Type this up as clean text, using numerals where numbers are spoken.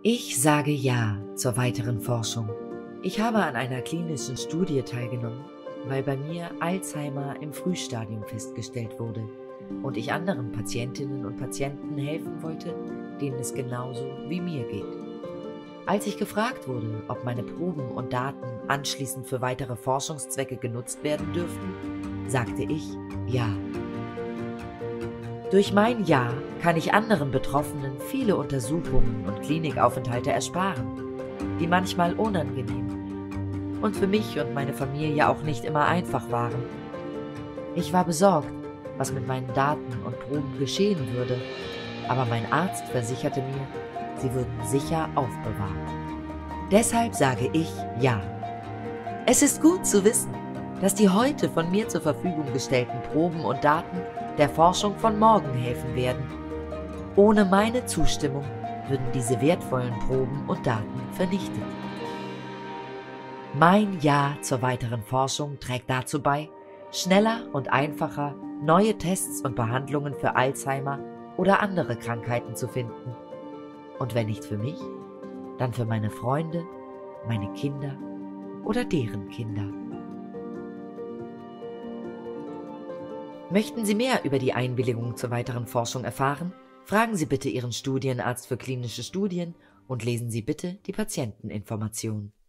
Ich sage Ja zur weiteren Forschung. Ich habe an einer klinischen Studie teilgenommen, weil bei mir Alzheimer im Frühstadium festgestellt wurde und ich anderen Patientinnen und Patienten helfen wollte, denen es genauso wie mir geht. Als ich gefragt wurde, ob meine Proben und Daten anschließend für weitere Forschungszwecke genutzt werden dürften, sagte ich Ja. Durch mein Ja kann ich anderen Betroffenen viele Untersuchungen und Klinikaufenthalte ersparen, die manchmal unangenehm und für mich und meine Familie auch nicht immer einfach waren. Ich war besorgt, was mit meinen Daten und Proben geschehen würde, aber mein Arzt versicherte mir, sie würden sicher aufbewahrt. Deshalb sage ich Ja. Es ist gut zu wissen, dass die heute von mir zur Verfügung gestellten Proben und Daten der Forschung von morgen helfen werden. Ohne meine Zustimmung würden diese wertvollen Proben und Daten vernichtet. Mein Ja zur weiteren Forschung trägt dazu bei, schneller und einfacher neue Tests und Behandlungen für Alzheimer oder andere Krankheiten zu finden. Und wenn nicht für mich, dann für meine Freunde, meine Kinder oder deren Kinder. Möchten Sie mehr über die Einwilligung zur weiteren Forschung erfahren? Fragen Sie bitte Ihren Studienarzt für klinische Studien und lesen Sie bitte die Patienteninformation.